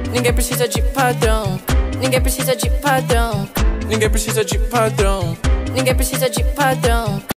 Ninguém precisa de padrão. Ninguém precisa de padrão. Ninguém precisa de padrão. Ninguém precisa de padrão.